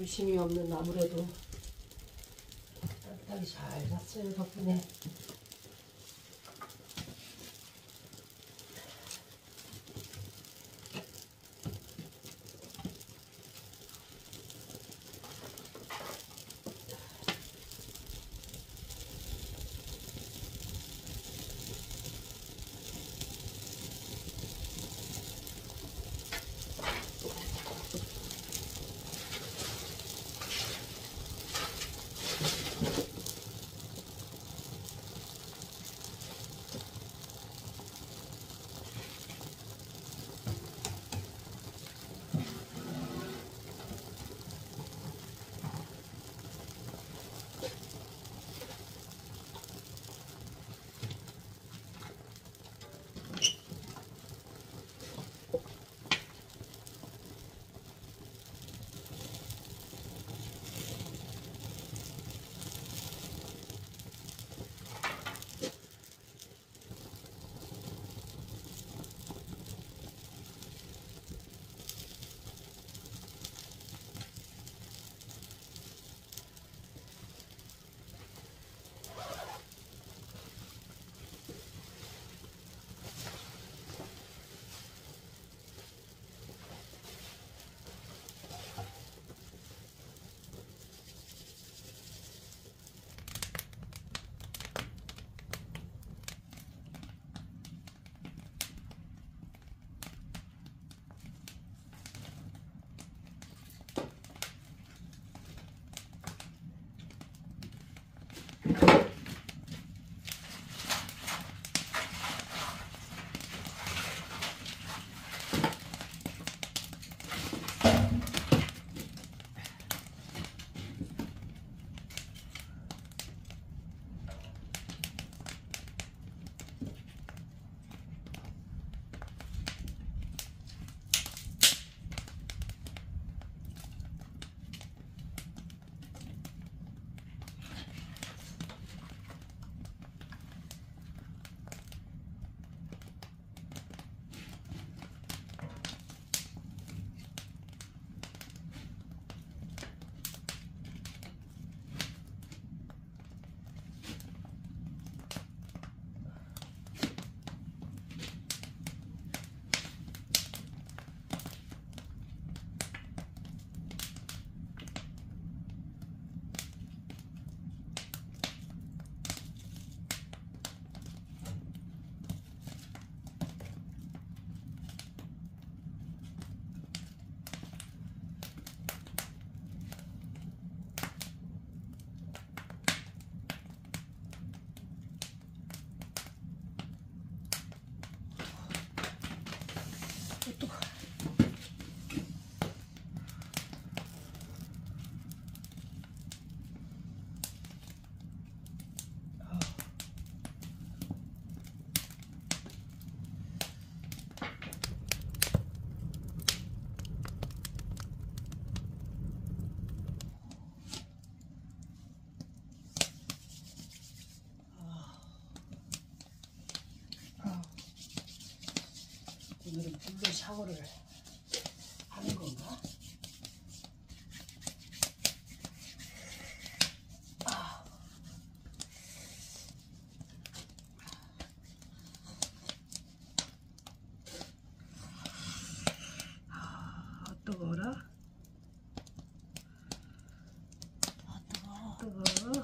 불심이 없는 나무래도 따뜻하게 잘 잤어요 덕분에. 오늘은 물로 샤워를 하는 건가? 뜨거워라. 뜨거워.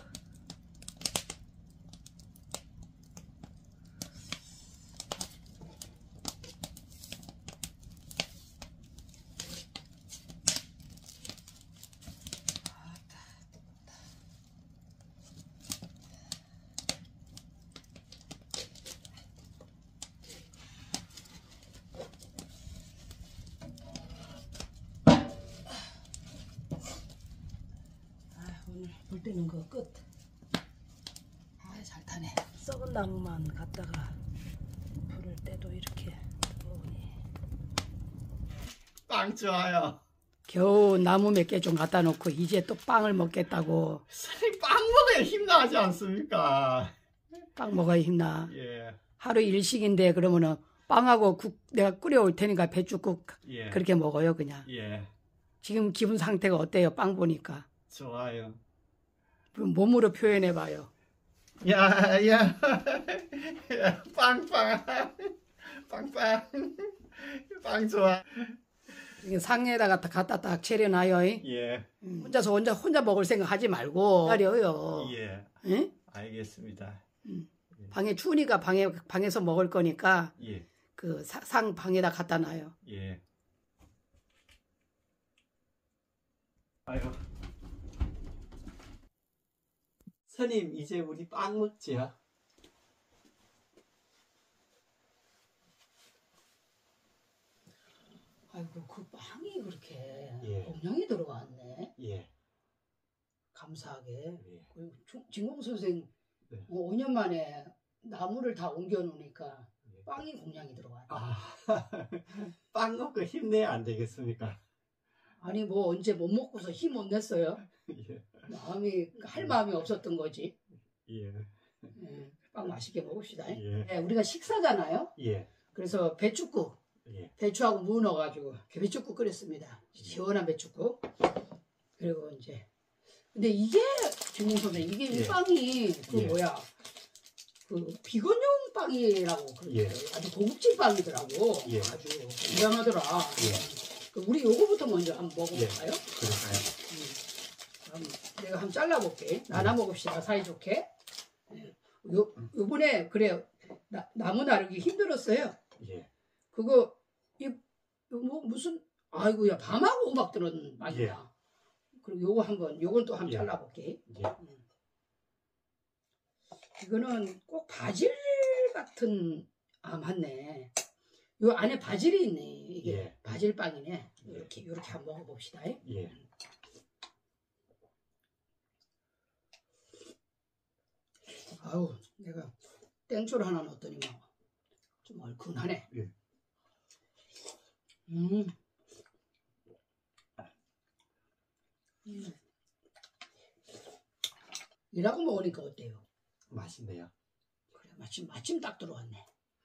오늘 불 때는 거 끝. 아, 잘 타네. 썩은 나무만 갖다가 불을 때도 이렇게 뜨거우니. 빵 좋아요. 겨우 나무 몇 개 좀 갖다 놓고 이제 또 빵을 먹겠다고. 선생님 빵 먹어야 힘나지 않습니까? 빵 먹어야 힘나. 예. 하루 일식인데 그러면은 빵하고 국 내가 끓여올 테니까 배추국 예. 그렇게 먹어요 그냥. 예. 지금 기분 상태가 어때요? 빵 보니까. 좋아요. 그럼 몸으로 표현해봐요. 야, 야, 빵빵, 빵빵, 빵 좋아. 이게 상에다가 갖다 딱 차려놔요. 예, 혼자 먹을 생각 하지 말고 기다려요. 예, 응? 알겠습니다. 방에 추우니까 방에서 먹을 거니까 예, 그 상 방에다 갖다 놔요. 예. 아유. 선임, 이제 우리 빵 먹지요? 아이고 그 빵이 그렇게 예. 공량이 들어갔네. 예, 감사하게. 예. 진공 선생 네. 5년 만에 나무를 다 옮겨 놓으니까 예. 빵이 공량이 들어갔네. 아, 빵 먹고 힘내야 안 되겠습니까? 아니 뭐 언제 못 먹고서 힘 못 냈어요? 예, 할 마음이 없었던 거지. 예, 빵 맛있게 먹읍시다. 예. 네, 우리가 식사잖아요. 예, 그래서 배춧국, 예. 배추하고 무 넣어가지고 배춧국 끓였습니다. 시원한 배춧국. 그리고 이제 근데 이게 진공 선생 이게 이 예. 빵이 그 예. 뭐야 그 비건용 빵이라고 그러더라고요. 예. 아주 고급진 빵이더라고. 예. 아주 굉장하더라. 예. 우리 요거부터 먼저 한번 먹어볼까요? 그럴까요? 그럼 내가 한번 잘라볼게. 나눠 먹읍시다. 사이좋게. 요번에 그래 나무 나르기 힘들었어요. 예, 그거 뭐 무슨 아이고야 밤하고 음악 들은 빵이야. 그리고 요건 또 한번 예. 잘라볼게. 예, 이거는 꼭 바질 같은 맞네. 요 안에 바질이 있네. 이게 예. 바질 빵이네. 이렇게 한번 먹어봅시다. 예. 아우 내가 땡초를 하나 넣었더니 좀 얼큰하네. 예. 이라고 먹으니까 어때요? 맛있네요. 그래 마침 딱 들어왔네.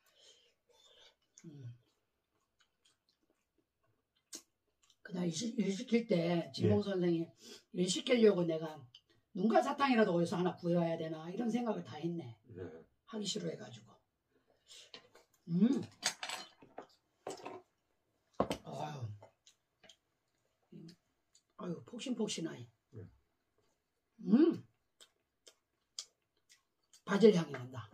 그날 일 시킬 때 진봉 예. 선생이 일 시키려고 내가 눈가 사탕이라도 어디서 하나 구해와야 되나 이런 생각을 다 했네. 예. 하기 싫어해가지고. 아유 폭신폭신하니. 바질 향이 난다.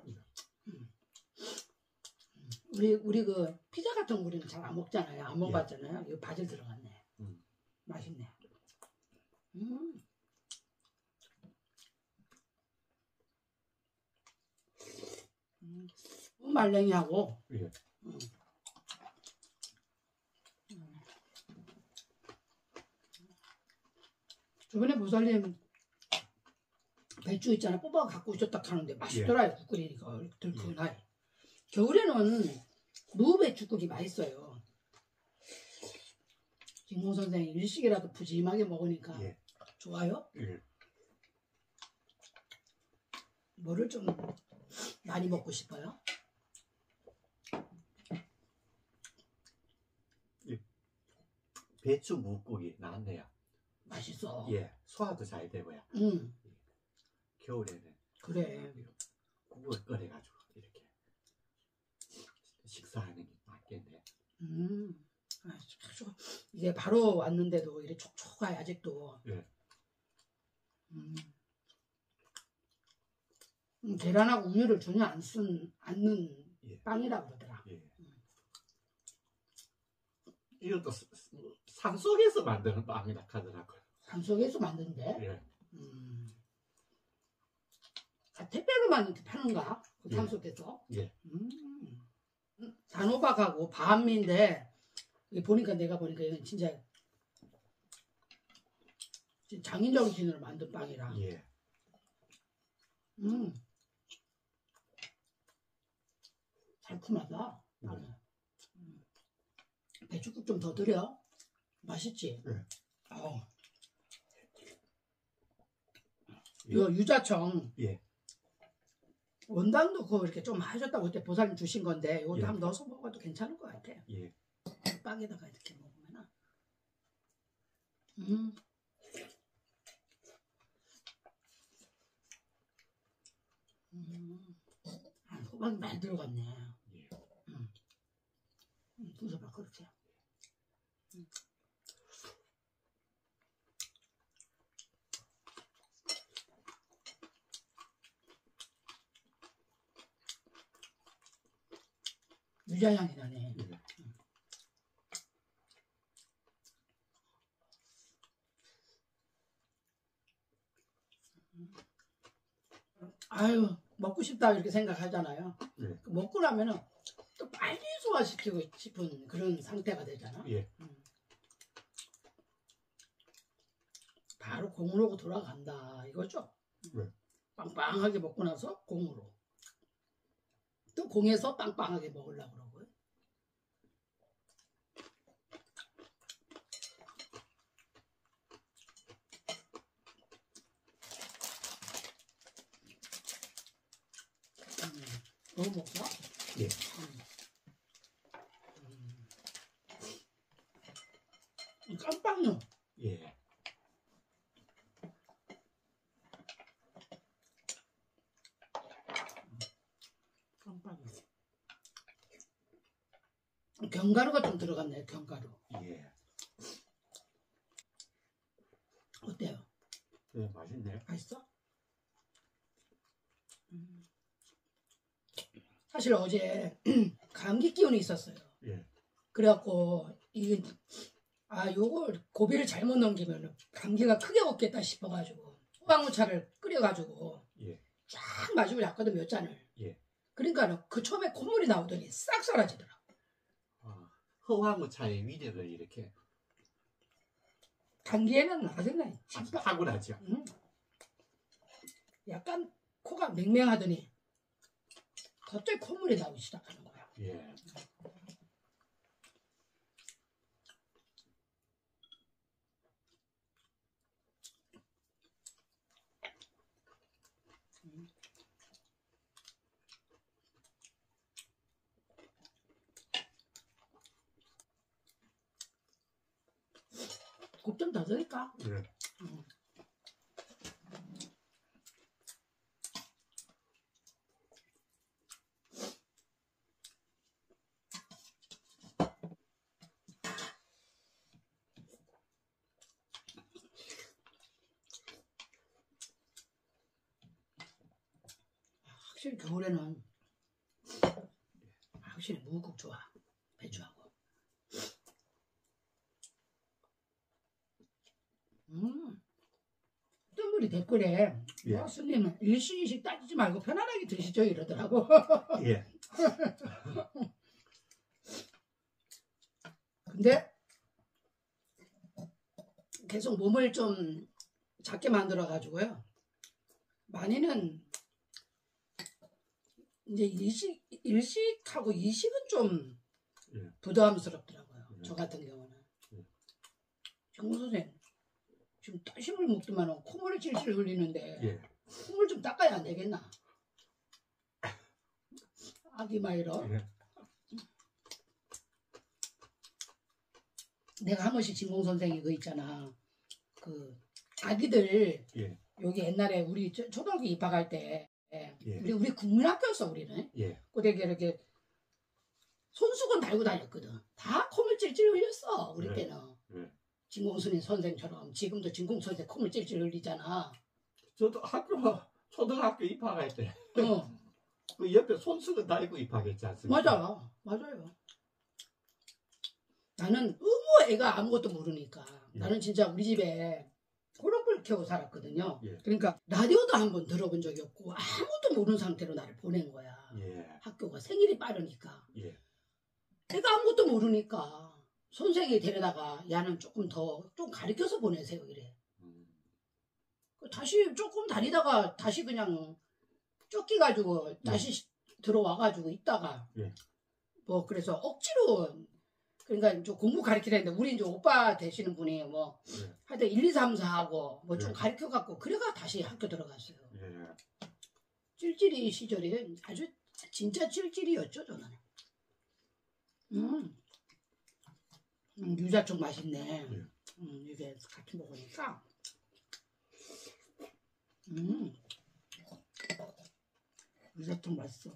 우리 그 피자 같은 거 우리는 잘 안 먹잖아요. 안 먹어봤잖아요. 이거 바질 들어갔네. 맛있네. 말랭이하고. 예. 저번에 보살님 배추 있잖아 뽑아 갖고 오셨다 하는데 맛있더라요. 국 끓이니까 들큰하니. 겨울에는 무배추국이 맛있어요. 진공 선생 일식이라도 푸짐하게 먹으니까 예. 좋아요. 예. 뭐를 좀 많이 먹고 싶어요? 배추 묵국이 나왔네요. 맛있어. 예, 소화도 잘 되고요. 겨울에는 그래. 국을 끓여가지고 이렇게 식사하는 게 맞겠네. 이게 바로 왔는데도 이렇게 촉촉해 아직도. 예. 계란하고 우유를 전혀 않는 예. 빵이라 그러더라. 예. 이것도 산속에서 만드는 빵이라 하더라고요. 산속에서 만든대. 예. 택배로만 이렇게 파는가? 그 예. 산속에서. 예. 단호박하고 밤인데 내가 보니까 이건 진짜 장인정신으로 만든 빵이라. 예. 달콤하다. 빵이. 배추국 좀 더 드려. 맛있지? 네. 이거 유자청. 예. 원당도 그거 이렇게 좀 하셨다고 그때 보살님 주신 건데 이것도 예. 한번 넣어서 먹어도 괜찮을 것 같아. 예. 빵에다가 이렇게 먹으면. 음. 호박이 많이 들어갔네. 예. 드셔봐 그렇게. 유자향이 나네. 예. 아유 먹고 싶다 이렇게 생각하잖아요. 예. 먹고 나면은 또 빨리 소화시키고 싶은 그런 상태가 되잖아. 예. 바로 공으로 돌아간다 이거죠. 네. 빵빵하게 먹고 나서 공으로. 또 공에서 빵빵하게 먹으려고 그러고요. 너무 먹어? 예. 깜빵요. 예. 깜빵요. 견과류가 좀 들어갔네. 견과류. 예. 어때요? 예, 맛있네. 맛있어? 사실 어제 감기 기운이 있었어요. 예. 그래갖고 이게 요걸 고비를 잘못 넘기면 감기가 크게 먹겠다 싶어가지고 호박무차를 끓여가지고 예. 쫙 마시고 잤거든 몇 잔을. 예. 그러니까 그 처음에 콧물이 나오더니 싹 사라지더라. 허황무차의 위력을 이렇게 감기에는 아주 그냥 아주 탁월하죠. 약간 코가 맹맹하더니 갑자기 콧물이 나오기 시작하는 거야. 예. 곱 좀 더 드릴까? 예. 확실히 겨울에는 확실히 무국 좋아. 배추하고. 뜬물이 댓글에 예. 스님은 일식이식 따지지 말고 편안하게 드시죠 이러더라고. 예. 근데 계속 몸을 좀 작게 만들어 가지고요. 많이는 이제 일식하고 이식은 좀 예. 부담스럽더라고요. 예. 저 같은 경우는. 예. 정우 선생 지금 따심을 먹더만 콧물을 질질 흘리는데 예. 콧물 좀 닦아야 안 되겠나? 아기 마이로. 예. 내가 한 번씩 진공 선생이 그 있잖아. 그 아기들 예. 여기 옛날에 우리 초등학교 입학할 때 예. 우리 국민학교였어 우리는. 예. 그되게 이렇게 손수건 달고 다녔거든. 다 콧물 찔찔 흘렸어 우리 네. 때는. 네. 진공순이 선생처럼 지금도 진공 선생 콧물 찔찔 흘리잖아. 저도 초등학교 입학할 때 어. 그 옆에 손수건 달고 입학했지 않습니까? 맞아요. 나는 너무 애가 아무것도 모르니까 예. 나는 진짜 우리 집에 호롱불 켜고 살았거든요. 예. 그러니까 라디오도 한번 들어본 적이 없고 아무것도 모르는 상태로 나를 보낸 거야. 예. 학교가 생일이 빠르니까. 예. 애가 아무것도 모르니까 선생이 데려다가 야는 조금 더 좀 가르쳐서 보내세요 이래. 다시 조금 다니다가 다시 그냥 쫓겨가지고 다시 들어와가지고 있다가 예. 뭐 그래서 억지로 그러니까 이제 공부 가르치려는데 우리 이제 오빠 되시는 분이 뭐 예. 하여튼 1, 2, 3, 4하고 뭐 좀 예. 가르쳐갖고 그래가 다시 학교 들어갔어요. 예. 찔찔이 시절이 아주 진짜 찔찔이었죠 저는. 유자청 맛있네. 예. 이게 같이 먹으니까 리조또 맛있어.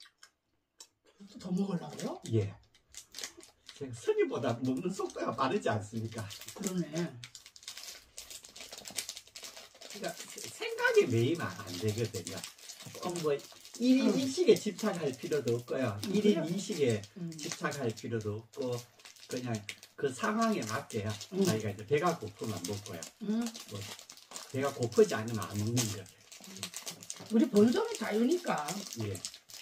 더 먹으려고요? 예. 스님보다 먹는 속도가 빠르지 않습니까? 그러네. 그러니까 생각이 매이면 안 되거든요. 뭐 1인 2식에 집착할 필요도 없고요. 1인 2식에 집착할 필요도 없고 그냥 그 상황에 맞게요. 자기가 이제 배가 고프면 먹고요. 뭐 배가 고프지 않으면 안 먹는 거예요. 우리 본성이 자유니까. 예.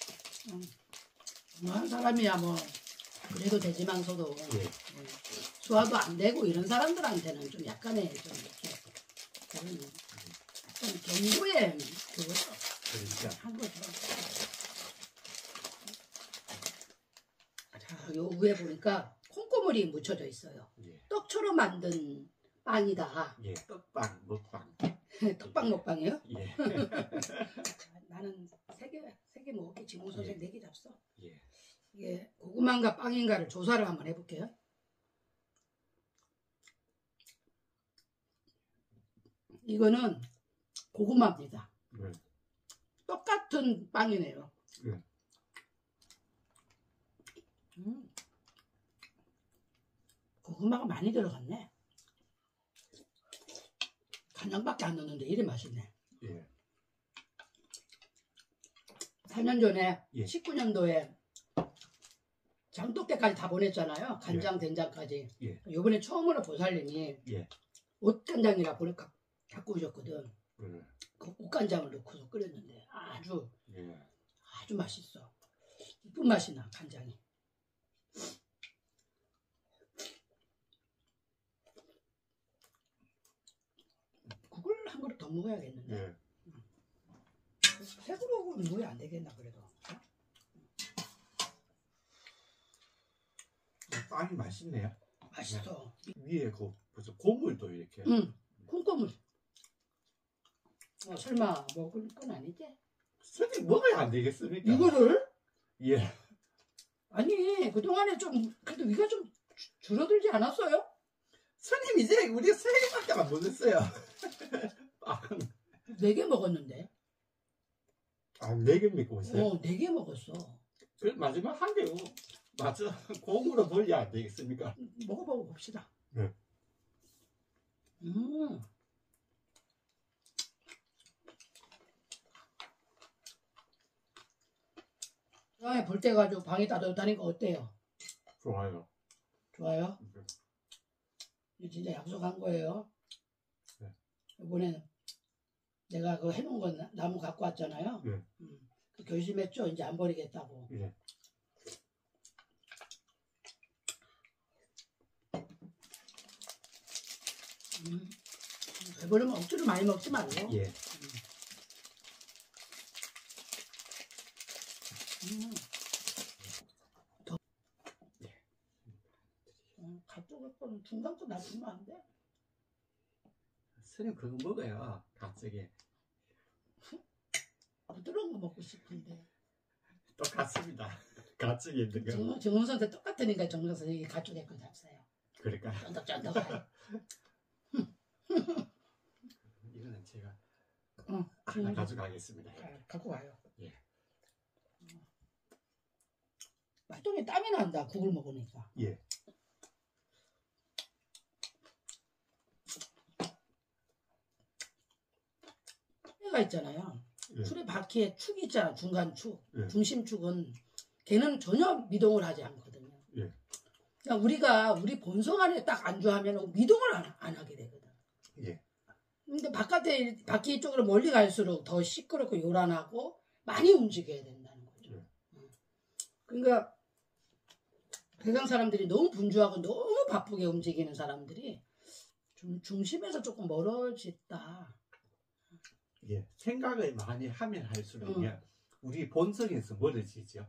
한 사람이야 뭐 그래도 되지만서도 예. 소화도 안 되고 이런 사람들한테는 좀 약간의 좀 이렇게 그런 좀 경고의 그거죠. 그러니까 한 거죠. 자, 요 위에 보니까 콩고물이 묻혀져 있어요. 예. 떡처럼 만든 빵이다. 예. 떡빵, 먹빵. 떡빵 먹방이에요? 예. 나는 세 개 먹을게. 지금 선생 예. 4개 잡숴. 예. 이게 고구마인가 빵인가를 조사를 한번 해볼게요. 이거는 고구마입니다. 예. 똑같은 빵이네요. 예. 고구마가 많이 들어갔네. 간장밖에 안 넣는데 이래 맛있네. 예. 4년 전에 예. 19년도에 장독대까지 다 보냈잖아요. 간장, 된장까지. 예. 요번에 처음으로 보살님이 예. 옷간장이라 갖고 오셨거든. 예. 그 옷간장을 넣고서 끓였는데 아주 예. 아주 맛있어. 이쁜 맛이 나 간장이. 국을 한 그릇 더 먹어야겠는데. 예. 세 그릇은 먹어야 안 되겠나 그래도. 빵이 맛있네요. 맛있어. 위에 그 무슨 고물도 이렇게. 콩고물. 설마 먹을 건 아니지? 스님 먹어야 안 되겠습니까? 이거를? 예. 아니 그동안에 좀 그래도 위가 좀 줄어들지 않았어요? 스님 이제 우리 3개밖에 안 먹었어요. 빵. 4개 먹었는데. 아, 4개 먹고 있어요? 4개 먹었어. 그 마지막 한 개고. 맞아. 공으로 돌려야 안 되겠습니까? 먹어보고 봅시다. 네. 다음에 볼 때 가지고 방에 따뜻하니까 어때요? 좋아요. 좋아요? 네. 이거 진짜 약속한 거예요. 네. 이번에 내가 그 해놓은 거 나무 갖고 왔잖아요. 네. 그 결심했죠. 이제 안 버리겠다고. 예. 배부르면 억지로 많이 먹지 말고. 예. 가쪽을 거는 중간 거 놔두면 안 돼? 스님 그거 먹어요. 갑자기. 부드러운 거 먹고 싶은데. 똑같습니다. 가축이 있는 거. 정은선생 똑같으니까 정은선생이 가쪽에 거 잡사요. 그러니까. 쫀득쫀득하요. 이거는 제가 하나 하나 가져가겠습니다. 갖고 와요. 예. 발동에 땀이 난다. 국을 먹으니까. 예. 얘가 있잖아요. 예. 풀의 바퀴에 축이 있잖아. 중간 축. 예. 중심축은 걔는 전혀 미동을 하지 않거든요. 예. 그러니까 우리가 우리 본성 안에 딱 안주하면 미동을 안 하게 되거든. 예. 근데 바퀴 쪽으로 멀리 갈수록 더 시끄럽고 요란하고 많이 움직여야 된다는 거죠. 그러니까 대강 사람들이 너무 분주하고 너무 바쁘게 움직이는 사람들이 좀 중심에서 조금 멀어졌다. 예. 생각을 많이 하면 할수록 우리 본성에서 멀어지죠.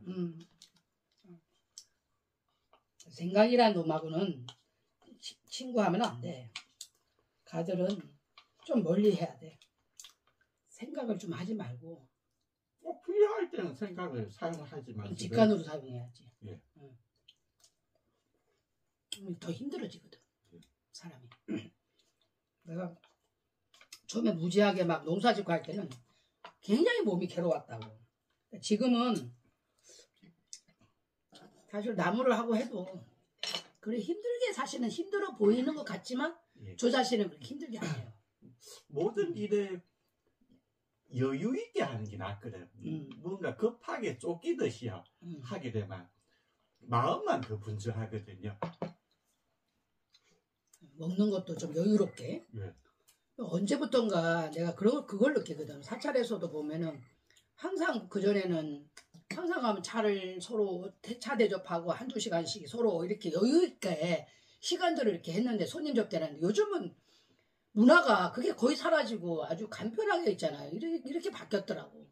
생각이란 놈하고는 친구하면 안 돼. 가들은 좀 멀리 해야 돼. 생각을 좀 하지 말고. 꼭 필요할 때는 생각을 사용하지만 직관으로 사용해야지. 예. 더 힘들어지거든. 사람이. 내가 처음에 무지하게 막 농사짓고 할 때는 굉장히 몸이 괴로웠다고. 지금은 사실 나무를 하고 해도 그래 힘들게 사실은 힘들어 보이는 것 같지만 예. 저 자신은 그렇게 힘들게 안 해요. 모든 일에 여유 있게 하는 게 낫거든. 뭔가 급하게 쫓기듯이 하게 되면 마음만 더 분주하거든요. 먹는 것도 좀 여유롭게. 예. 언제부턴가 내가 그걸 느끼거든. 사찰에서도 보면은 항상 그전에는 항상 가면 차를 서로 차 대접하고 한두 시간씩 서로 이렇게 여유 있게 시간들을 이렇게 했는데 손님 접대는 요즘은 문화가 그게 거의 사라지고 아주 간편하게 있잖아요. 이렇게 바뀌었더라고.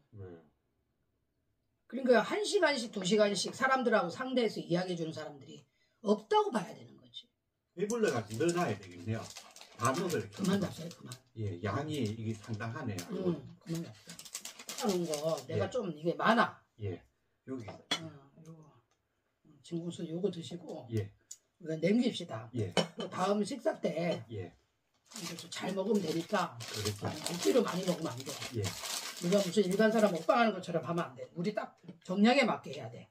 그러니까 1시간씩 2시간씩 사람들하고 상대해서 이야기해주는 사람들이 없다고 봐야 되는 거지. 배불러가지고 넣어놔야 되겠네요. 다 먹을. 그만 잡어요, 그만. 예, 양이 이게 상당하네요. 그만 잡자. 하는 거 내가 예. 좀 이게 많아. 예, 여기. 요거 진공수 요거 드시고. 예. 우리가 남깁시다. 예. 또 다음 식사 때. 예. 이제 잘 먹으면 되니까. 그렇죠. 억지로 많이 먹으면 안 돼. 예. 우리가 무슨 일반 사람 먹방하는 것처럼 하면 안 돼. 우리 딱 정량에 맞게 해야 돼.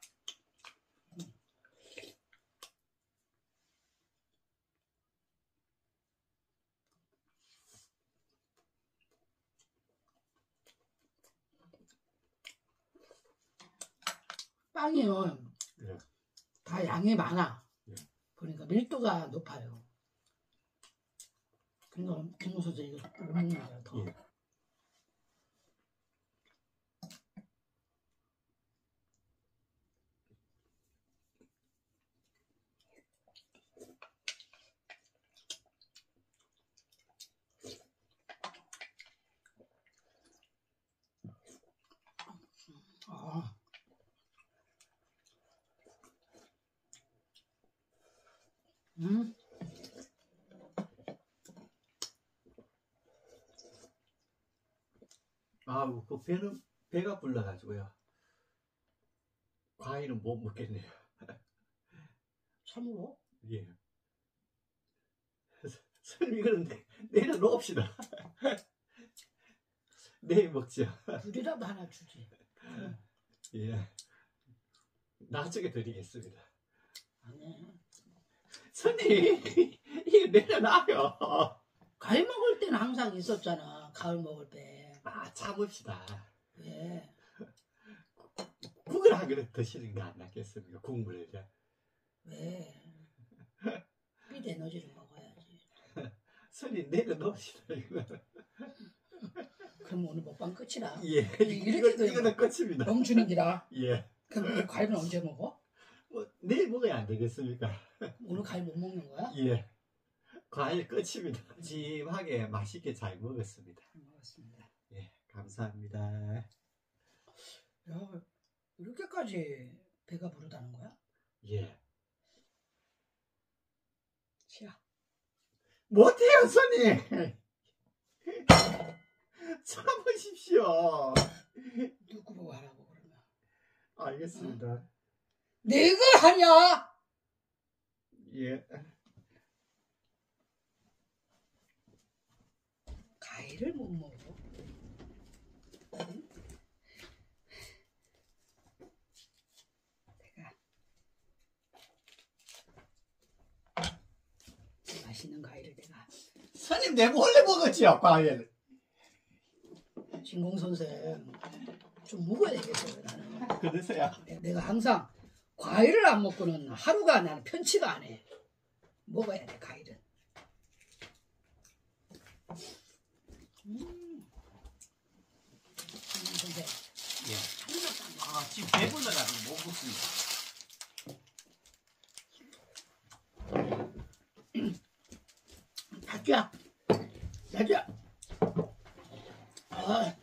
빵이요. 예. 다 양이 많아. 예. 그러니까 밀도가 높아요. 그러니까 김우선수 이거 못 먹는 거야 더. 예. 아. 아우, 그 배가 불러가지고요. 과일은 못 먹겠네요. 참으로? 예. 선생님, 이거는 내려놓읍시다. 내일 먹죠. 굴이라도 하나 주지. 예. 나중에 드리겠습니다. 아니. 선생님, 이거 내려놔요. 과일 먹을 때는 항상 있었잖아. 가을 먹을 때. 아, 참읍시다. 왜? 국을 한 그릇 드시는 거 안 낫겠습니까? 국물을. 왜? 빛 에너지를 먹어야지. 선생님, 내려놓읍시다. 이거. 그럼 오늘 먹방 끝이라. 예. 이거는 끝입니다. 멈추는 기라. 예. 그럼 이 과일은 언제 먹어? 뭐, 내일 먹어야 안 되겠습니까? 오늘 과일 못 먹는 거야? 예. 과일 끝입니다. 찜하게 맛있게 잘 먹었습니다. 먹었습니다. 예, 감사합니다. 야, 이렇게까지 배가 부르다는 거야? 예. 치아. 못해요, 손님! 참으십시오. 누구 보고 하라고 그러면. 알겠습니다. 내가 하냐? 예. 과일을 못 먹어. 응? 내가 맛있는 과일을 내가 손님, 내 몰래 먹었지요, 과일. 진공 선생 좀 먹어야 되겠어요 나는. 그러세요? 내가 항상 과일을 안 먹고는 하루가 나는 편치가 안 해. 먹어야 돼 과일은. 선생. 예. 아, 지금 배불러가지고 못 먹습니다. 자기야, 자기야. 아,